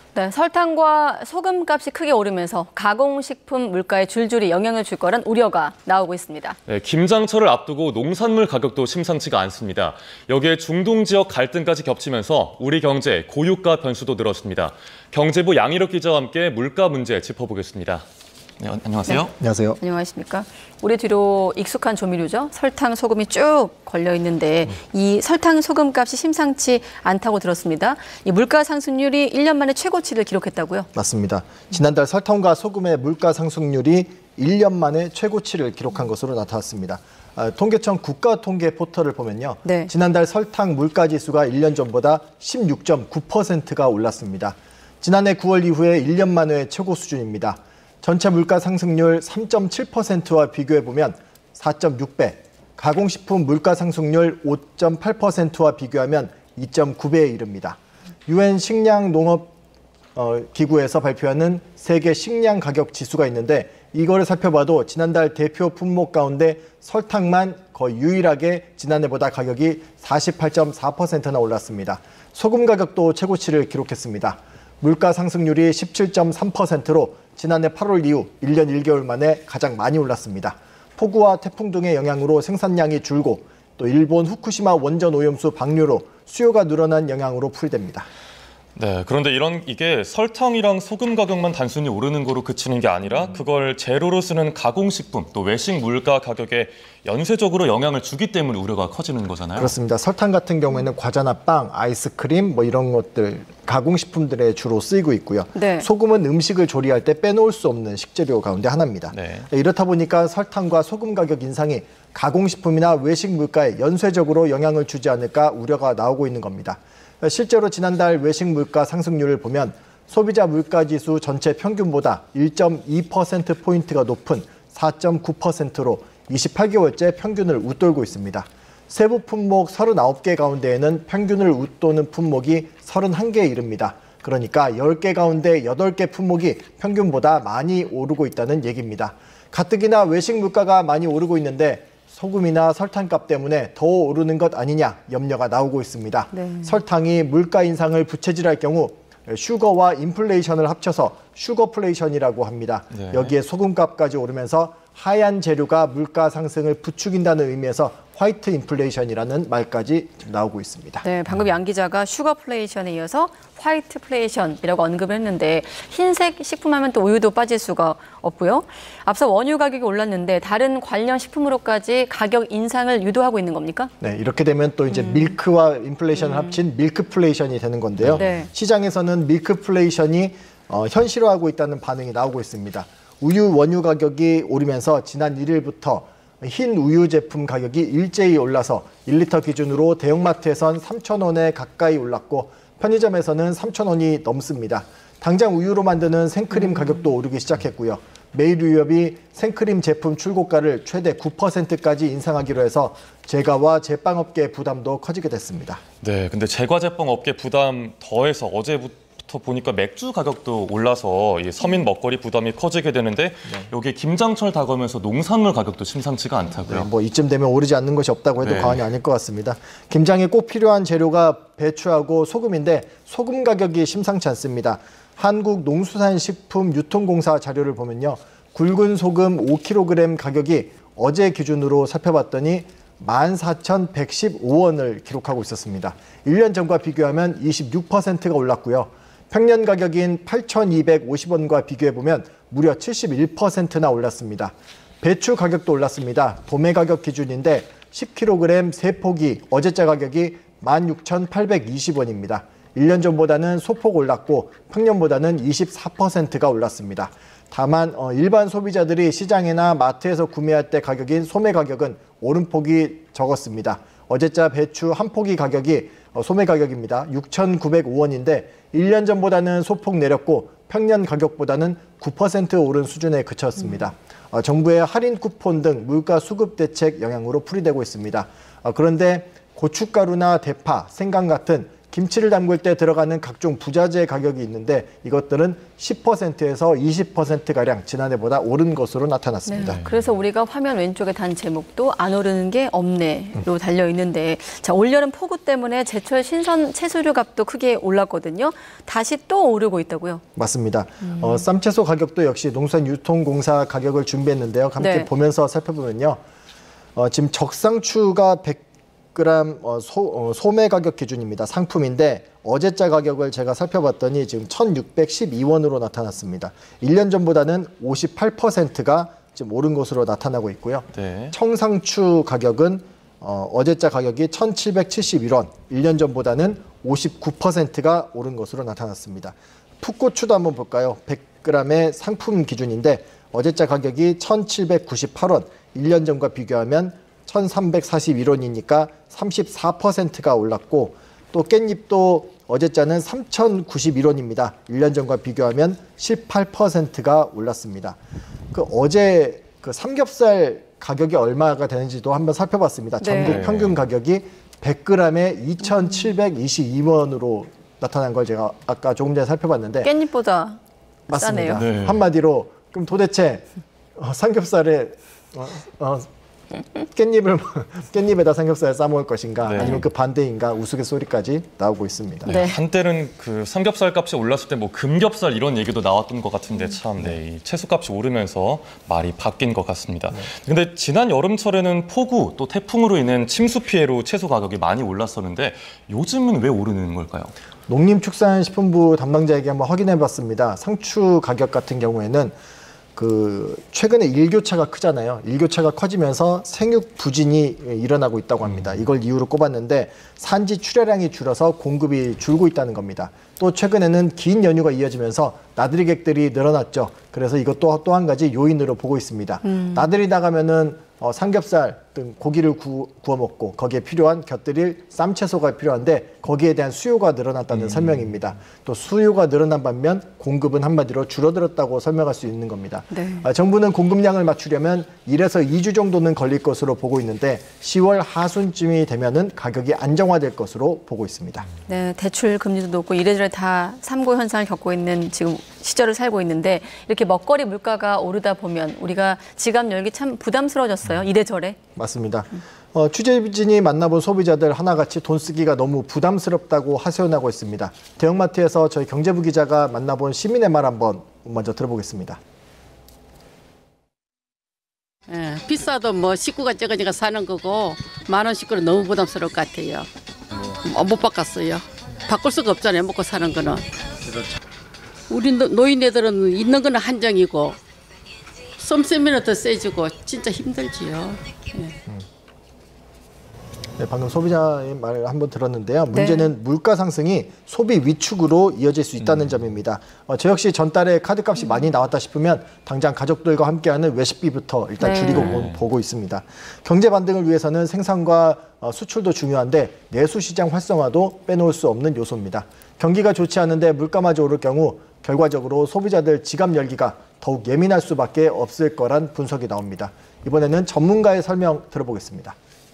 네, 설탕과 소금값이 크게 오르면서 가공식품 물가에 줄줄이 영향을 줄 거란 우려가 나오고 있습니다. 네, 김장철을 앞두고 농산물 가격도 심상치가 않습니다. 여기에 중동 지역 갈등까지 겹치면서 우리 경제 고유가 변수도 늘었습니다. 경제부 양희력 기자와 함께 물가 문제 짚어보겠습니다. 네, 안녕하세요. 네. 안녕하세요. 안녕하십니까. 우리 뒤로 익숙한 조미료죠. 설탕, 소금이 쭉 걸려 있는데 이 설탕, 소금 값이 심상치 않다고 들었습니다. 이 물가 상승률이 1년 만에 최고치를 기록했다고요? 맞습니다. 지난달 설탕과 소금의 물가 상승률이 1년 만에 최고치를 기록한 것으로 나타났습니다. 통계청 국가통계 포털을 보면요. 네. 지난달 설탕 물가지수가 1년 전보다 16.9%가 올랐습니다. 지난해 9월 이후에 1년 만에 최고 수준입니다. 전체 물가 상승률 3.7%와 비교해보면 4.6배, 가공식품 물가 상승률 5.8%와 비교하면 2.9배에 이릅니다. UN 식량농업기구에서 발표하는 세계 식량 가격 지수가 있는데 이거를 살펴봐도 지난달 대표 품목 가운데 설탕만 거의 유일하게 지난해보다 가격이 48.4%나 올랐습니다. 소금 가격도 최고치를 기록했습니다. 물가 상승률이 17.3%로 지난해 8월 이후 1년 1개월 만에 가장 많이 올랐습니다. 폭우와 태풍 등의 영향으로 생산량이 줄고 또 일본 후쿠시마 원전 오염수 방류로 수요가 늘어난 영향으로 풀이됩니다. 네, 그런데 이게 설탕이랑 소금 가격만 단순히 오르는 거로 그치는 게 아니라 그걸 재료로 쓰는 가공식품 또 외식 물가 가격에 연쇄적으로 영향을 주기 때문에 우려가 커지는 거잖아요. 그렇습니다. 설탕 같은 경우에는 과자나 빵, 아이스크림 이런 것들 가공식품들에 주로 쓰이고 있고요. 네. 소금은 음식을 조리할 때 빼놓을 수 없는 식재료 가운데 하나입니다. 네. 이렇다 보니까 설탕과 소금 가격 인상이 가공식품이나 외식 물가에 연쇄적으로 영향을 주지 않을까 우려가 나오고 있는 겁니다. 실제로 지난달 외식 물가 상승률을 보면 소비자 물가지수 전체 평균보다 1.2%포인트가 높은 4.9%로 28개월째 평균을 웃돌고 있습니다. 세부 품목 39개 가운데에는 평균을 웃도는 품목이 31개에 이릅니다. 그러니까 10개 가운데 8개 품목이 평균보다 많이 오르고 있다는 얘기입니다. 가뜩이나 외식 물가가 많이 오르고 있는데 소금이나 설탕값 때문에 더 오르는 것 아니냐 염려가 나오고 있습니다. 네. 설탕이 물가 인상을 부채질할 경우 슈거와 인플레이션을 합쳐서 슈거플레이션이라고 합니다. 네. 여기에 소금값까지 오르면서 하얀 재료가 물가 상승을 부추긴다는 의미에서 화이트 인플레이션이라는 말까지 나오고 있습니다. 네, 방금 양 기자가 슈거플레이션에 이어서 화이트플레이션이라고 언급을 했는데 흰색 식품하면 또 우유도 빠질 수가 없고요. 앞서 원유 가격이 올랐는데 다른 관련 식품으로까지 가격 인상을 유도하고 있는 겁니까? 네, 이렇게 되면 또 이제 밀크와 인플레이션을 합친 밀크플레이션이 되는 건데요. 네. 시장에서는 밀크플레이션이 현실화하고 있다는 반응이 나오고 있습니다. 우유 원유 가격이 오르면서 지난 1일부터 흰 우유 제품 가격이 일제히 올라서 1리터 기준으로 대형마트에선 3,000원에 가까이 올랐고 편의점에서는 3,000원이 넘습니다. 당장 우유로 만드는 생크림 가격도 오르기 시작했고요. 매일유협이 생크림 제품 출고가를 최대 9%까지 인상하기로 해서 제과와 제빵업계 부담도 커지게 됐습니다. 네, 근데 제과제빵 업계 부담 더해서 어제부터 보니까 맥주 가격도 올라서 이 서민 먹거리 부담이 커지게 되는데 여기 김장철 다가오면서 농산물 가격도 심상치가 않다고요. 네, 이쯤 되면 오르지 않는 것이 없다고 해도 네. 과언이 아닐 것 같습니다. 김장에 꼭 필요한 재료가 배추하고 소금인데 소금 가격이 심상치 않습니다. 한국농수산식품유통공사 자료를 보면요. 굵은 소금 5kg 가격이 어제 기준으로 살펴봤더니 14,115원을 기록하고 있었습니다. 1년 전과 비교하면 26%가 올랐고요. 평년 가격인 8,250원과 비교해보면 무려 71%나 올랐습니다. 배추 가격도 올랐습니다. 도매 가격 기준인데 10kg 3포기 어제자 가격이 16,820원입니다. 1년 전보다는 소폭 올랐고 평년보다는 24%가 올랐습니다. 다만 일반 소비자들이 시장이나 마트에서 구매할 때 가격인 소매 가격은 오름폭이 적었습니다. 어제자 배추 한 포기 가격이 소매 가격입니다. 6,905원인데 1년 전보다는 소폭 내렸고 평년 가격보다는 9% 오른 수준에 그쳤습니다. 정부의 할인 쿠폰 등 물가 수급 대책 영향으로 풀이되고 있습니다. 그런데 고춧가루나 대파, 생강 같은 김치를 담글 때 들어가는 각종 부자재 가격이 있는데 이것들은 10%에서 20%가량 지난해보다 오른 것으로 나타났습니다. 네, 그래서 우리가 화면 왼쪽에 단 제목도 안 오르는 게 없네로 달려 있는데 자, 올여름 폭우 때문에 제철 신선 채소류 값도 크게 올랐거든요. 다시 또 오르고 있다고요? 맞습니다. 쌈채소 가격도 역시 농산유통공사 가격을 준비했는데요. 함께 네. 보면서 살펴보면요. 지금 적상추가 100g 소매 가격 기준입니다. 상품인데 어제자 가격을 제가 살펴봤더니 지금 1,612원으로 나타났습니다. 1년 전보다는 58%가 지금 오른 것으로 나타나고 있고요. 네. 청상추 가격은 어제자 가격이 1,771원, 1년 전보다는 59%가 오른 것으로 나타났습니다. 풋고추도 한번 볼까요? 100g의 상품 기준인데 어제자 가격이 1,798원, 1년 전과 비교하면 1,341원이니까 34%가 올랐고 또 깻잎도 어제자는 3,091원입니다. 1년 전과 비교하면 18%가 올랐습니다. 어제 삼겹살 가격이 얼마가 되는지도 한번 살펴봤습니다. 전국 네. 평균 가격이 100g에 2,722원으로 나타난 걸 제가 아까 조금 전에 살펴봤는데 깻잎보다 맞습니다. 싸네요. 네. 한마디로 그럼 도대체 삼겹살에 깻잎에다 삼겹살을 싸먹을 것인가 네. 아니면 그 반대인가 우스갯소리까지 나오고 있습니다. 네. 한때는 그 삼겹살 값이 올랐을 때 뭐 금겹살 이런 얘기도 나왔던 것 같은데 참 이 채소값이 오르면서 말이 바뀐 것 같습니다. 근데 지난 여름철에는 폭우 또 태풍으로 인한 침수 피해로 채소 가격이 많이 올랐었는데 요즘은 왜 오르는 걸까요? 농림축산식품부 담당자에게 한번 확인해봤습니다. 상추 가격 같은 경우에는 최근에 일교차가 크잖아요. 일교차가 커지면서 생육 부진이 일어나고 있다고 합니다. 이걸 이유로 꼽았는데 산지 출하량이 줄어서 공급이 줄고 있다는 겁니다. 또 최근에는 긴 연휴가 이어지면서 나들이객들이 늘어났죠. 그래서 이것도 또 한 가지 요인으로 보고 있습니다. 나들이 나가면은 삼겹살 등 고기를 구워 먹고 거기에 필요한 곁들일 쌈채소가 필요한데 거기에 대한 수요가 늘어났다는 설명입니다. 또 수요가 늘어난 반면 공급은 한마디로 줄어들었다고 설명할 수 있는 겁니다. 네. 정부는 공급량을 맞추려면 1에서 2주 정도는 걸릴 것으로 보고 있는데 10월 하순쯤이 되면은 가격이 안정화될 것으로 보고 있습니다. 네, 대출 금리도 높고 이래저래 다 삼고 현상을 겪고 있는 지금 시절을 살고 있는데 이렇게 먹거리 물가가 오르다 보면 우리가 지갑 열기 참 부담스러워졌어요. 이래저래. 맞습니다. 취재진이 만나본 소비자들 하나같이 돈 쓰기가 너무 부담스럽다고 하소연하고 있습니다. 대형마트에서 저희 경제부 기자가 만나본 시민의 말 한번 먼저 들어보겠습니다. 예, 비싸도 뭐 식구가 적으니까 사는 거고 10,000원 식구는 너무 부담스러울 것 같아요. 못 바꿨어요. 바꿀 수가 없잖아요. 먹고 사는 거는. 우리 노인네들은 있는 거는 한정이고 썸쌤이는 더 세지고 진짜 힘들지요. 예. 네, 방금 소비자의 말을 한번 들었는데요. 문제는 물가 상승이 소비 위축으로 이어질 수 있다는 점입니다. 저 역시 전달에 카드값이 많이 나왔다 싶으면 당장 가족들과 함께하는 외식비부터 일단 줄이고 보고 있습니다. 경제 반등을 위해서는 생산과 수출도 중요한데 내수시장 활성화도 빼놓을 수 없는 요소입니다. 경기가 좋지 않은데 물가마저 오를 경우 결과적으로 소비자들 지갑 열기가 더욱 예민할 수밖에 없을 거란 분석이 나옵니다. 이번에는 전문가의 설명 들어보겠습니다.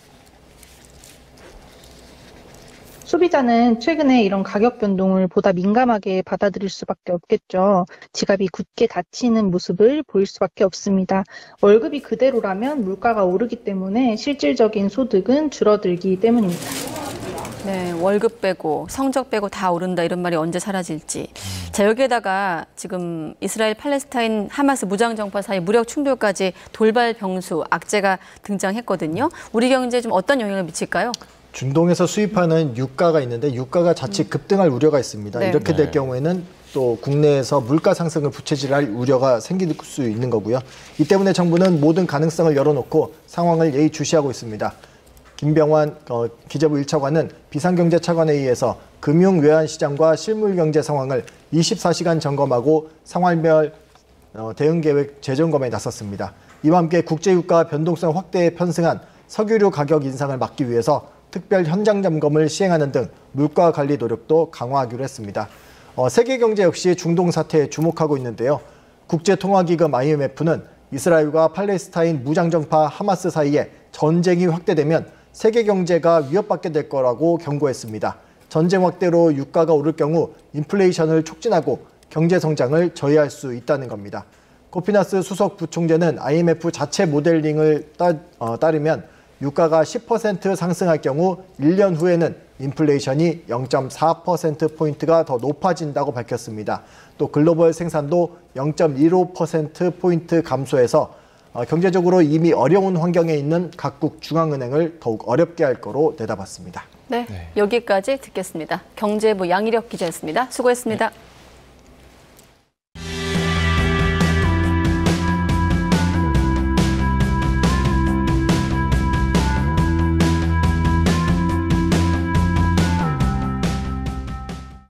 소비자는 최근에 이런 가격 변동을 보다 민감하게 받아들일 수밖에 없겠죠. 지갑이 굳게 닫히는 모습을 보일 수밖에 없습니다. 월급이 그대로라면 물가가 오르기 때문에 실질적인 소득은 줄어들기 때문입니다. 네, 월급 빼고 성적 빼고 다 오른다 이런 말이 언제 사라질지. 자, 여기에다가 지금 이스라엘 팔레스타인 하마스 무장정파 사이 무력 충돌까지 돌발 병수, 악재가 등장했거든요. 우리 경제에 좀 어떤 영향을 미칠까요? 중동에서 수입하는 유가가 있는데 유가가 자칫 급등할 우려가 있습니다. 네. 이렇게 될 경우에는 또 국내에서 물가 상승을 부채질할 우려가 생길 수 있는 거고요. 이 때문에 정부는 모든 가능성을 열어놓고 상황을 예의주시하고 있습니다. 김병환 기재부 1차관은 비상경제차관회의에서 금융외환시장과 실물경제 상황을 24시간 점검하고 상황별 대응계획 재점검에 나섰습니다. 이와 함께 국제유가 변동성 확대에 편승한 석유류 가격 인상을 막기 위해서 특별 현장 점검을 시행하는 등 물가 관리 노력도 강화하기로 했습니다. 세계 경제 역시 중동 사태에 주목하고 있는데요. 국제통화기금 IMF는 이스라엘과 팔레스타인 무장정파 하마스 사이에 전쟁이 확대되면 세계 경제가 위협받게 될 거라고 경고했습니다. 전쟁 확대로 유가가 오를 경우 인플레이션을 촉진하고 경제 성장을 저해할 수 있다는 겁니다. 코피나스 수석 부총재는 IMF 자체 모델링을 따르면 유가가 10% 상승할 경우 1년 후에는 인플레이션이 0.4%포인트가 더 높아진다고 밝혔습니다. 또 글로벌 생산도 0.15%포인트 감소해서 경제적으로 이미 어려운 환경에 있는 각국 중앙은행을 더욱 어렵게 할 거로 내다봤습니다. 네, 여기까지 듣겠습니다. 경제부 양희력 기자였습니다. 수고했습니다.